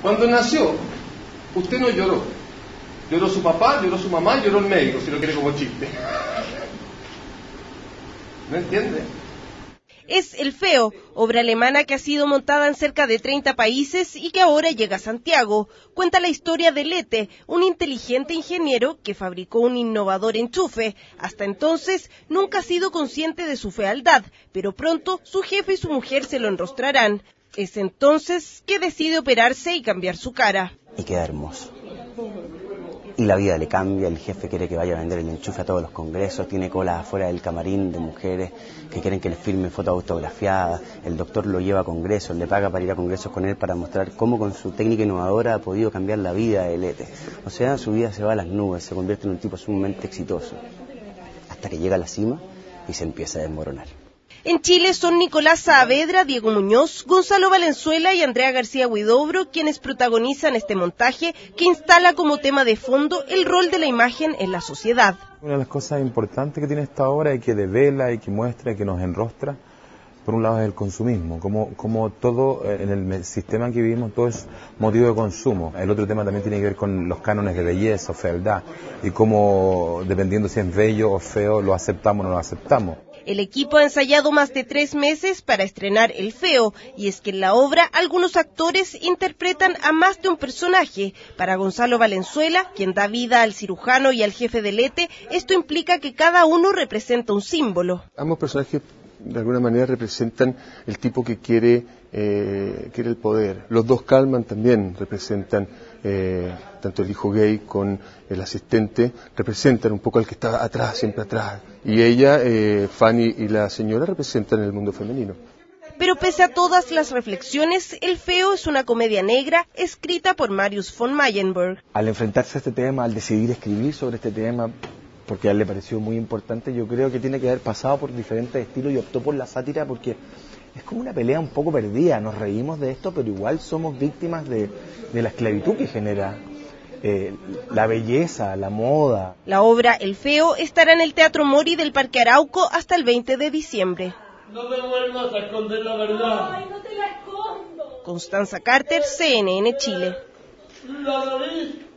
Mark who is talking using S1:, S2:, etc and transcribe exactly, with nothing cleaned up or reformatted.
S1: Cuando nació, usted no lloró. Lloró su papá, lloró su mamá, lloró el médico, si lo quiere como chiste. ¿No entiende?
S2: Es El Feo, obra alemana que ha sido montada en cerca de treinta países y que ahora llega a Santiago. Cuenta la historia de Lete, un inteligente ingeniero que fabricó un innovador enchufe. Hasta entonces nunca ha sido consciente de su fealdad, pero pronto su jefe y su mujer se lo enrostrarán. Es entonces que decide operarse y cambiar su cara.
S3: Y queda hermoso. Y la vida le cambia, el jefe quiere que vaya a vender el enchufe a todos los congresos, tiene colas afuera del camarín de mujeres que quieren que le firme fotos autografiadas, el doctor lo lleva a congresos, le paga para ir a congresos con él para mostrar cómo con su técnica innovadora ha podido cambiar la vida de Lete. O sea, su vida se va a las nubes, se convierte en un tipo sumamente exitoso, hasta que llega a la cima y se empieza a desmoronar.
S2: En Chile son Nicolás Saavedra, Diego Muñoz, Gonzalo Valenzuela y Andrea García Huidobro quienes protagonizan este montaje que instala como tema de fondo el rol de la imagen en la sociedad.
S4: Una de las cosas importantes que tiene esta obra y que devela y que muestra y que nos enrostra, por un lado es el consumismo, como, como todo en el sistema en que vivimos todo es motivo de consumo. El otro tema también tiene que ver con los cánones de belleza o fealdad y cómo, dependiendo si es bello o feo, lo aceptamos o no lo aceptamos.
S2: El equipo ha ensayado más de tres meses para estrenar El Feo, y es que en la obra algunos actores interpretan a más de un personaje. Para Gonzalo Valenzuela, quien da vida al cirujano y al jefe de Lete, esto implica que cada uno representa un símbolo.
S1: Ambos personajes de alguna manera representan el tipo que quiere, eh, quiere el poder. Los dos Kalman también representan, eh, tanto el hijo gay con el asistente, representan un poco al que está atrás, siempre atrás. Y ella, eh, Fanny y la señora representan el mundo femenino.
S2: Pero pese a todas las reflexiones, El Feo es una comedia negra escrita por Marius von Mayenburg.
S5: Al enfrentarse a este tema, al decidir escribir sobre este tema, porque a él le pareció muy importante, yo creo que tiene que haber pasado por diferentes estilos y optó por la sátira porque es como una pelea un poco perdida. Nos reímos de esto, pero igual somos víctimas de, de la esclavitud que genera eh, la belleza, la moda.
S2: La obra El Feo estará en el Teatro Mori del Parque Arauco hasta el veinte de diciembre.
S6: No me vuelvas a esconder la verdad.
S7: Ay, no te la escondo.
S2: Constanza Carter, C N N Chile.
S6: La nariz